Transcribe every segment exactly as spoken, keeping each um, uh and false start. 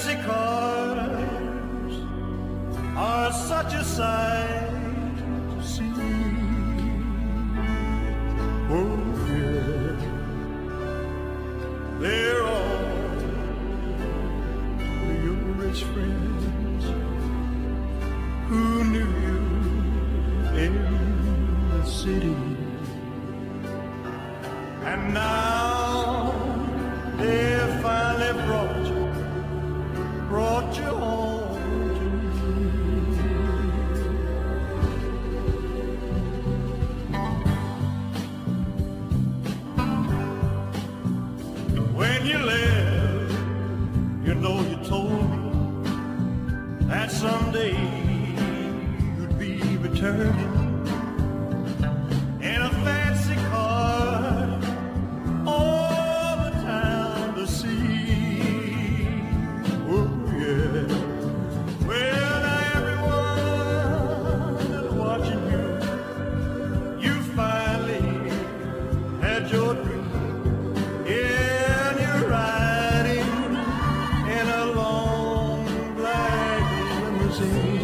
fancy cars are such a sight to see. Oh yeah, they're all your rich friends who knew you in the city. And now they finally brought you, brought you home to me. When you left, you know you told me that someday you'd be returning in a fancy car, all the town to see. Oh yeah. Well, now everyone is watching you. You finally had your dream. Yeah, and you're riding in a long black limousine.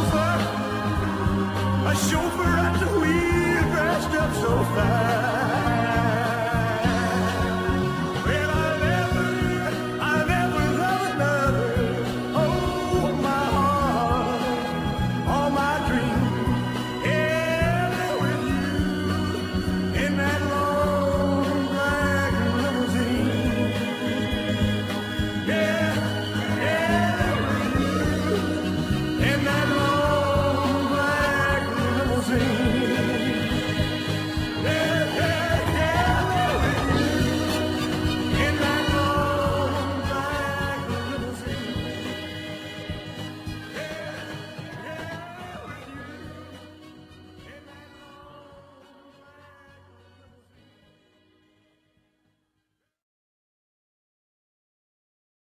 A chauffeur at the wheel, dressed up so fine.